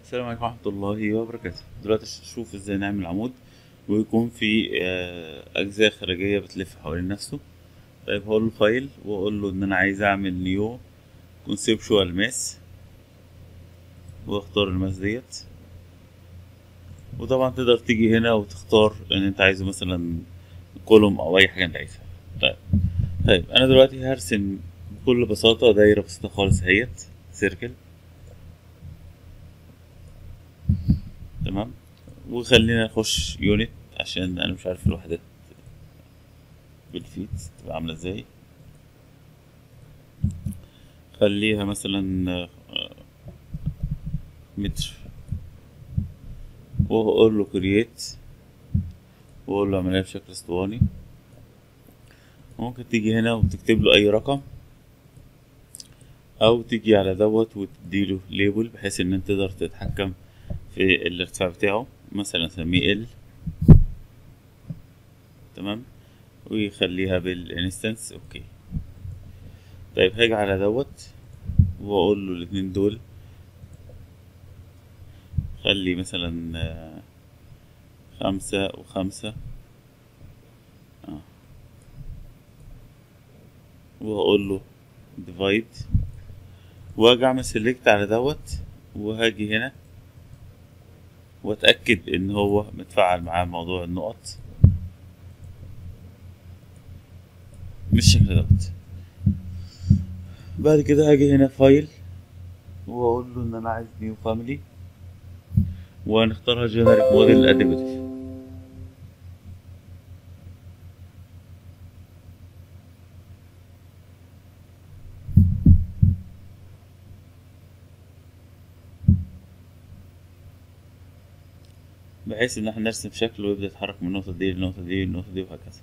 السلام عليكم ورحمة الله وبركاته. دلوقتي نشوف ازاي نعمل عمود ويكون في أجزاء خارجية بتلف حوالين نفسه. طيب هقول له فايل وأقول له إن أنا عايز أعمل نيو كونسبشوال ماس، وأختار الماس ديت. وطبعا تقدر تيجي هنا وتختار إن أنت عايزه مثلا كولوم أو أي حاجة أنت عايزها. طيب أنا دلوقتي هرسم بكل بساطة دايرة بسيطة خالص اهيت، سيركل. تمام. وخلينا نخش يونت عشان أنا مش عارف الوحدات بالفيت تبقى عاملة ازاي. خليها مثلا متر، وأقول له كرييت، وأقول له اعملها بشكل اسطواني. ممكن تيجي هنا وتكتب له أي رقم، أو تيجي على دوت وتديله ليبل بحيث إن أنت تقدر تتحكم في الارتفاع بتاعه. مثلا أسميه ال. تمام. ويخليها بالانستنس. اوكي. طيب هاجي على دوت وأقول له الاتنين دول خلي مثلا 5 و5. وهقول له ديفايد، واجي اعمل سيلكت على دوت، وهاجي هنا واتاكد ان هو متفعل معاه موضوع النقط بالشكل دوت. بعد كده هاجي هنا فايل، واقول له ان انا عايز نيو فاميلي، وهنختارها جنريك موديل اديبتيف. بحيث ان احنا نرسم شكل ويبدا يتحرك من النقطه دي للنقطه دي للنقطه دي وهكذا.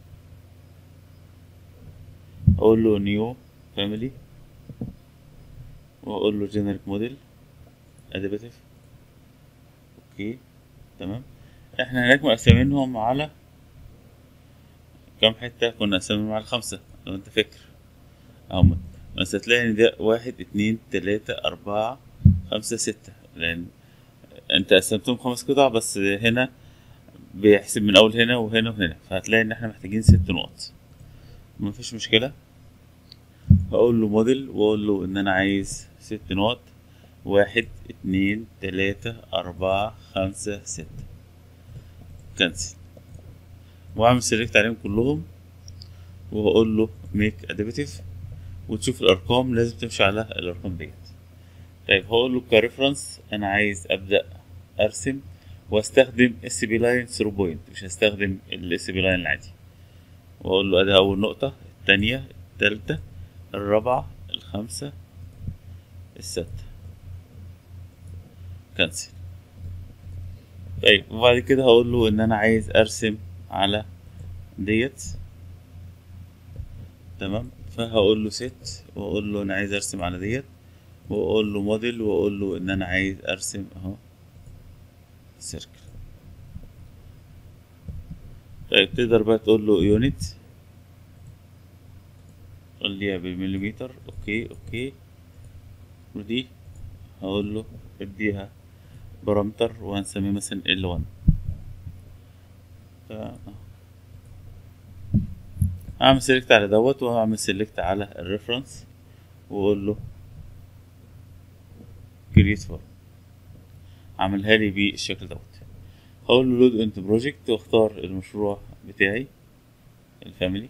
اقول له نيو فاميلي، واقول له جنريك موديل اديبتيف. اوكي. تمام. احنا هناك مقسمينهم على كام حته؟ كنا مقسمينهم على 5 لو انت فاكر. هم بس هتلاقي ان ده 1 2 3 4 5 6، لان انت قسمتهم 5 قطع بس. هنا بيحسب من اول هنا وهنا وهنا، فهتلاقي ان احنا محتاجين 6 نقط. مفيش مشكلة. هقول له موديل واقول له ان انا عايز 6 نقط. 1 2 3 4 5 6. كنسل، واعمل سيلكت عليهم كلهم، وهقول له ميك اديبتيف. وتشوف الارقام لازم تمشي على الارقام ديت. طيب هقول له كريفرنس انا عايز ابدا ارسم واستخدم اس بي لاين ثرو بوينت، مش هستخدم الاس بي لاين العادي. واقول له ادي اول نقطة، التانية، التالتة، الرابعة، الخامسة، السادسة. كنسل. طيب وبعد كده هقول له ان انا عايز ارسم على ديت. تمام. فهقول له ست، واقول له انا عايز ارسم على ديت، واقول له موديل، واقول له ان انا عايز ارسم اهو سيركل. طيب تقدر بقى تقول له يونت، خليها بالمليمتر. اوكي اوكي. ودي هقول له اديها بارامتر وهنسميه مثلا L1. هعمل سيلكت على دوت، وهعمل سيلكت على الريفرنس، واقول له كريت فورم. عملها لي بالشكل دوت. هقول له لود انت بروجكت، واختار المشروع بتاعي الفاميلي.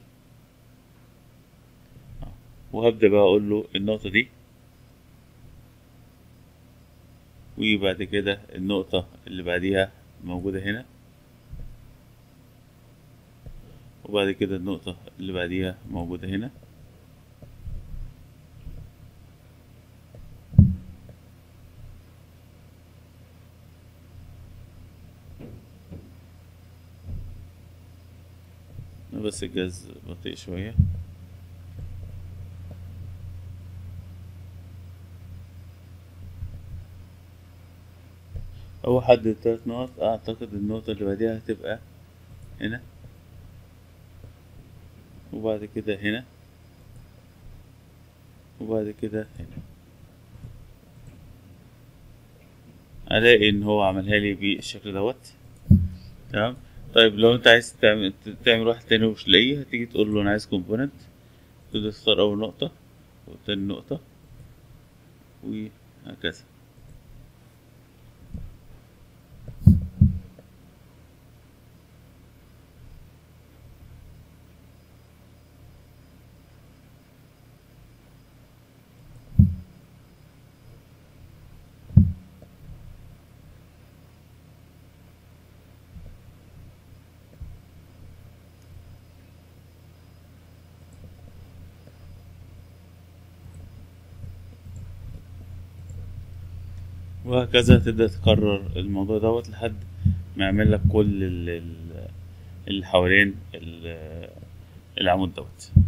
وهبدأ بقى اقول له النقطة دي، وبعد كده النقطة اللي بعديها موجودة هنا، وبعد كده النقطة اللي بعديها موجودة هنا. بس الجهاز بطيء شوية. هو حدد 3 نقط، اعتقد النقطة اللي بعديها هتبقى هنا، وبعد كده هنا، وبعد كده هنا. الاقي ان هو عملها لي بالشكل دوت. تمام. طيب لو انت عايز تعمل واحد تاني ومش لاقيه، هتيجي تقول له انا عايز كومبوننت، تبدأ تختار اول نقطة وتاني نقطة وهكذا. وهكذا تبدأ تكرر الموضوع دوت لحد ما يعمل لك كل اللي حوالين العمود دوت.